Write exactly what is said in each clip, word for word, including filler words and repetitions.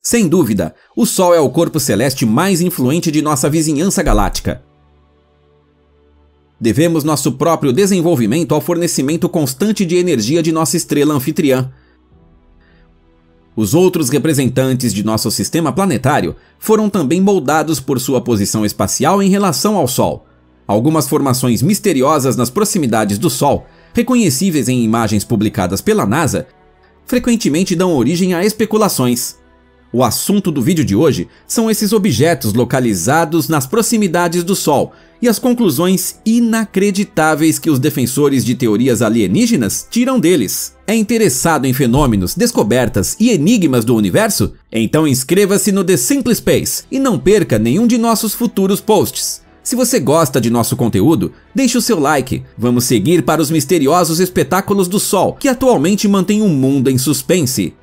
Sem dúvida, o Sol é o corpo celeste mais influente de nossa vizinhança galáctica. Devemos nosso próprio desenvolvimento ao fornecimento constante de energia de nossa estrela anfitriã. Os outros representantes de nosso sistema planetário foram também moldados por sua posição espacial em relação ao Sol. Algumas formações misteriosas nas proximidades do Sol, reconhecíveis em imagens publicadas pela NASA, frequentemente dão origem a especulações. O assunto do vídeo de hoje são esses objetos localizados nas proximidades do Sol e as conclusões inacreditáveis que os defensores de teorias alienígenas tiram deles. É interessado em fenômenos, descobertas e enigmas do universo? Então inscreva-se no The Simple Space e não perca nenhum de nossos futuros posts. Se você gosta de nosso conteúdo, deixe o seu like. Vamos seguir para os misteriosos espetáculos do Sol, que atualmente mantêm o mundo em suspense.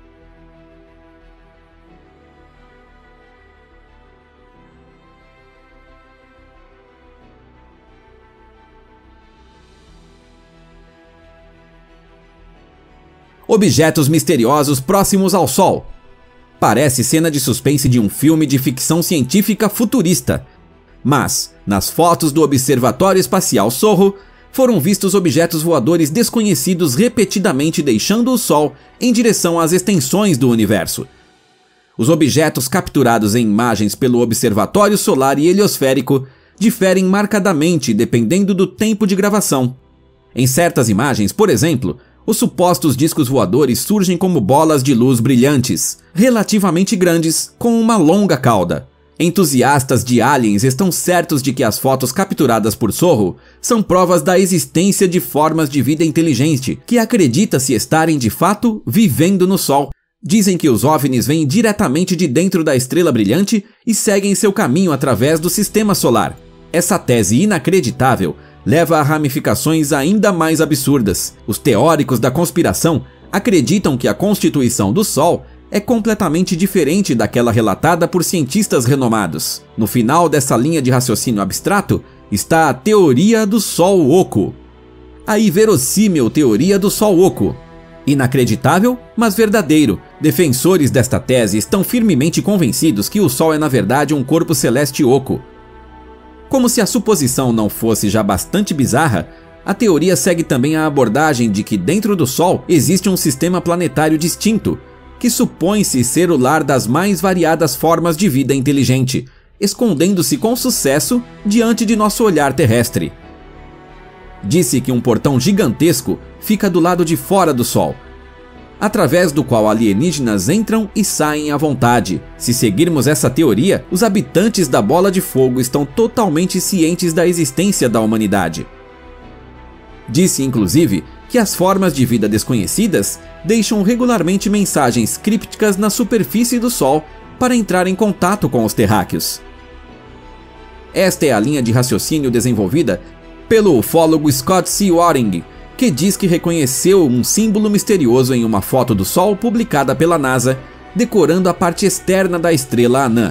Objetos misteriosos próximos ao Sol. Parece cena de suspense de um filme de ficção científica futurista. Mas, nas fotos do Observatório Espacial Sorro, foram vistos objetos voadores desconhecidos repetidamente deixando o Sol em direção às extensões do universo. Os objetos capturados em imagens pelo Observatório Solar e Heliosférico diferem marcadamente dependendo do tempo de gravação. Em certas imagens, por exemplo, os supostos discos voadores surgem como bolas de luz brilhantes, relativamente grandes, com uma longa cauda. Entusiastas de aliens estão certos de que as fotos capturadas por Sorro são provas da existência de formas de vida inteligente que acredita-se estarem de fato vivendo no Sol. Dizem que os OVNIs vêm diretamente de dentro da estrela brilhante e seguem seu caminho através do sistema solar. Essa tese inacreditável leva a ramificações ainda mais absurdas. Os teóricos da conspiração acreditam que a constituição do Sol é completamente diferente daquela relatada por cientistas renomados. No final dessa linha de raciocínio abstrato está a teoria do Sol oco. A inverossímil teoria do Sol oco. Inacreditável, mas verdadeiro. Defensores desta tese estão firmemente convencidos que o Sol é na verdade um corpo celeste oco. Como se a suposição não fosse já bastante bizarra, a teoria segue também a abordagem de que dentro do Sol existe um sistema planetário distinto, que supõe-se ser o lar das mais variadas formas de vida inteligente, escondendo-se com sucesso diante de nosso olhar terrestre. Disse que um portão gigantesco fica do lado de fora do Sol, através do qual alienígenas entram e saem à vontade. Se seguirmos essa teoria, os habitantes da Bola de Fogo estão totalmente cientes da existência da humanidade. Disse, inclusive, que as formas de vida desconhecidas deixam regularmente mensagens crípticas na superfície do Sol para entrar em contato com os terráqueos. Esta é a linha de raciocínio desenvolvida pelo ufólogo Scott C. Waring, que diz que reconheceu um símbolo misterioso em uma foto do Sol publicada pela NASA, decorando a parte externa da estrela anã.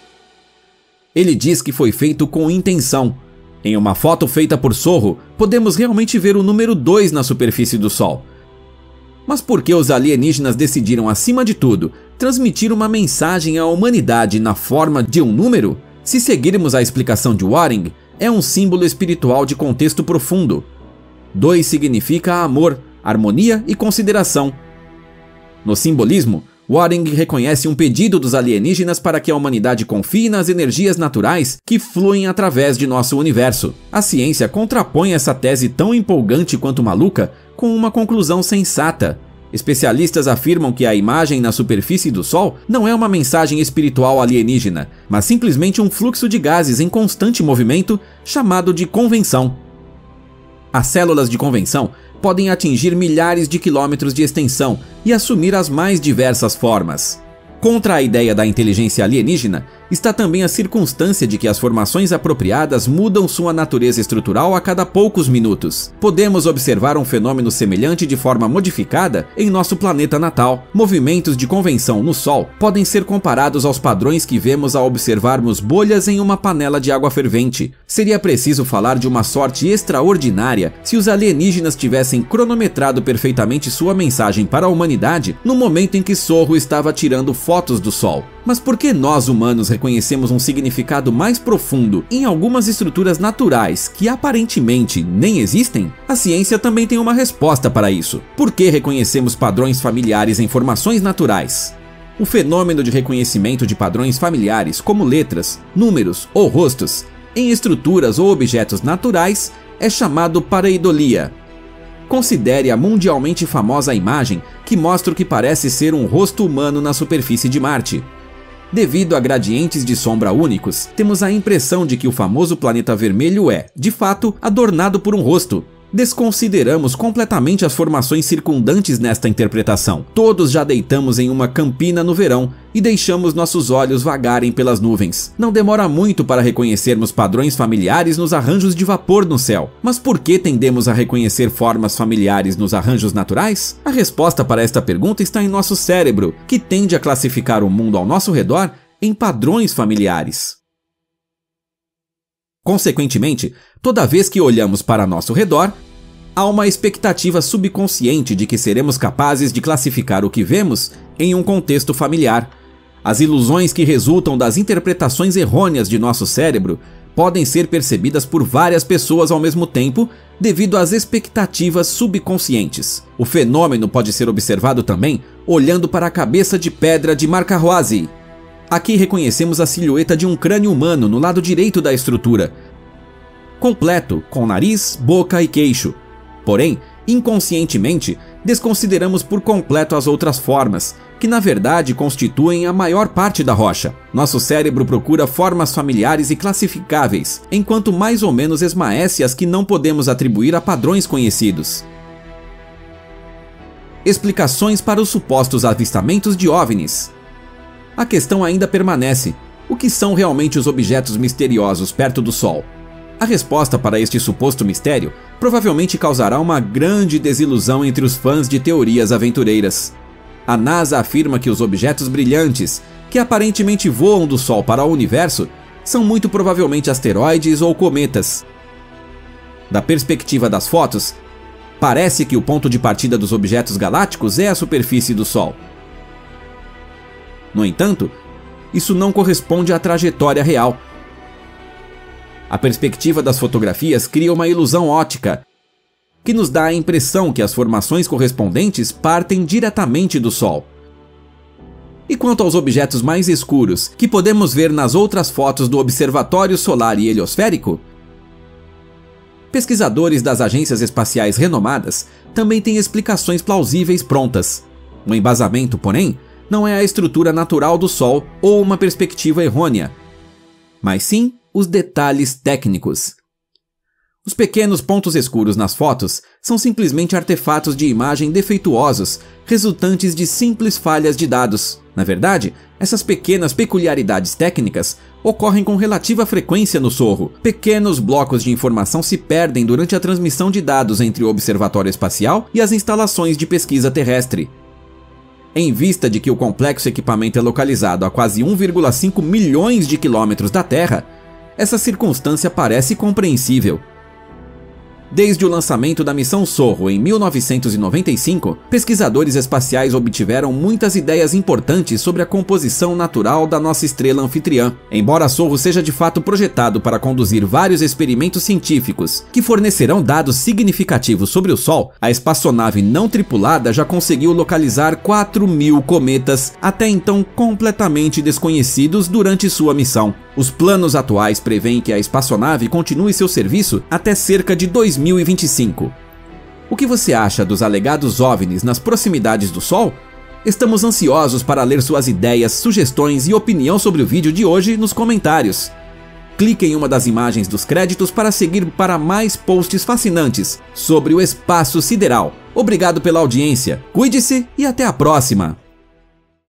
Ele diz que foi feito com intenção. Em uma foto feita por Sorro, podemos realmente ver o número dois na superfície do Sol. Mas por que os alienígenas decidiram, acima de tudo, transmitir uma mensagem à humanidade na forma de um número? Se seguirmos a explicação de Waring, é um símbolo espiritual de contexto profundo. Dois significa amor, harmonia e consideração. No simbolismo, Waring reconhece um pedido dos alienígenas para que a humanidade confie nas energias naturais que fluem através de nosso universo. A ciência contrapõe essa tese tão empolgante quanto maluca com uma conclusão sensata. Especialistas afirmam que a imagem na superfície do Sol não é uma mensagem espiritual alienígena, mas simplesmente um fluxo de gases em constante movimento chamado de convenção. As células de convenção podem atingir milhares de quilômetros de extensão e assumir as mais diversas formas. Contra a ideia da inteligência alienígena, está também a circunstância de que as formações apropriadas mudam sua natureza estrutural a cada poucos minutos. Podemos observar um fenômeno semelhante de forma modificada em nosso planeta natal. Movimentos de convenção no Sol podem ser comparados aos padrões que vemos ao observarmos bolhas em uma panela de água fervente. Seria preciso falar de uma sorte extraordinária se os alienígenas tivessem cronometrado perfeitamente sua mensagem para a humanidade no momento em que Sorro estava tirando fotos do Sol. Mas por que nós humanos reconhecemos um significado mais profundo em algumas estruturas naturais que aparentemente nem existem? A ciência também tem uma resposta para isso. Por que reconhecemos padrões familiares em formações naturais? O fenômeno de reconhecimento de padrões familiares, como letras, números ou rostos, em estruturas ou objetos naturais, é chamado pareidolia. Considere a mundialmente famosa imagem que mostra o que parece ser um rosto humano na superfície de Marte. Devido a gradientes de sombra únicos, temos a impressão de que o famoso planeta vermelho é, de fato, adornado por um rosto. Desconsideramos completamente as formações circundantes nesta interpretação. Todos já deitamos em uma campina no verão e deixamos nossos olhos vagarem pelas nuvens. Não demora muito para reconhecermos padrões familiares nos arranjos de vapor no céu. Mas por que tendemos a reconhecer formas familiares nos arranjos naturais? A resposta para esta pergunta está em nosso cérebro, que tende a classificar o mundo ao nosso redor em padrões familiares. Consequentemente, toda vez que olhamos para nosso redor, há uma expectativa subconsciente de que seremos capazes de classificar o que vemos em um contexto familiar. As ilusões que resultam das interpretações errôneas de nosso cérebro podem ser percebidas por várias pessoas ao mesmo tempo devido às expectativas subconscientes. O fenômeno pode ser observado também olhando para a cabeça de pedra de Marcahuasi. Aqui reconhecemos a silhueta de um crânio humano no lado direito da estrutura, completo, com nariz, boca e queixo. Porém, inconscientemente, desconsideramos por completo as outras formas, que na verdade constituem a maior parte da rocha. Nosso cérebro procura formas familiares e classificáveis, enquanto mais ou menos esmaece as que não podemos atribuir a padrões conhecidos. Explicações para os supostos avistamentos de OVNIs. A questão ainda permanece: o que são realmente os objetos misteriosos perto do Sol? A resposta para este suposto mistério provavelmente causará uma grande desilusão entre os fãs de teorias aventureiras. A NASA afirma que os objetos brilhantes, que aparentemente voam do Sol para o universo, são muito provavelmente asteroides ou cometas. Da perspectiva das fotos, parece que o ponto de partida dos objetos galácticos é a superfície do Sol. No entanto, isso não corresponde à trajetória real. A perspectiva das fotografias cria uma ilusão óptica, que nos dá a impressão que as formações correspondentes partem diretamente do Sol. E quanto aos objetos mais escuros, que podemos ver nas outras fotos do Observatório Solar e Heliosférico? Pesquisadores das agências espaciais renomadas também têm explicações plausíveis prontas. O embasamento, porém, não é a estrutura natural do Sol ou uma perspectiva errônea, mas sim os detalhes técnicos. Os pequenos pontos escuros nas fotos são simplesmente artefatos de imagem defeituosos, resultantes de simples falhas de dados. Na verdade, essas pequenas peculiaridades técnicas ocorrem com relativa frequência no Sorro. Pequenos blocos de informação se perdem durante a transmissão de dados entre o observatório espacial e as instalações de pesquisa terrestre. Em vista de que o complexo equipamento é localizado a quase um vírgula cinco milhões de quilômetros da Terra, essa circunstância parece compreensível. Desde o lançamento da missão Sorro em mil novecentos e noventa e cinco, pesquisadores espaciais obtiveram muitas ideias importantes sobre a composição natural da nossa estrela anfitriã. Embora Sorro seja de fato projetado para conduzir vários experimentos científicos que fornecerão dados significativos sobre o Sol, a espaçonave não tripulada já conseguiu localizar quatro mil cometas, até então completamente desconhecidos durante sua missão. Os planos atuais prevêem que a espaçonave continue seu serviço até cerca de dois mil e vinte e cinco. O que você acha dos alegados OVNIs nas proximidades do Sol? Estamos ansiosos para ler suas ideias, sugestões e opinião sobre o vídeo de hoje nos comentários. Clique em uma das imagens dos créditos para seguir para mais posts fascinantes sobre o espaço sideral. Obrigado pela audiência, cuide-se e até a próxima!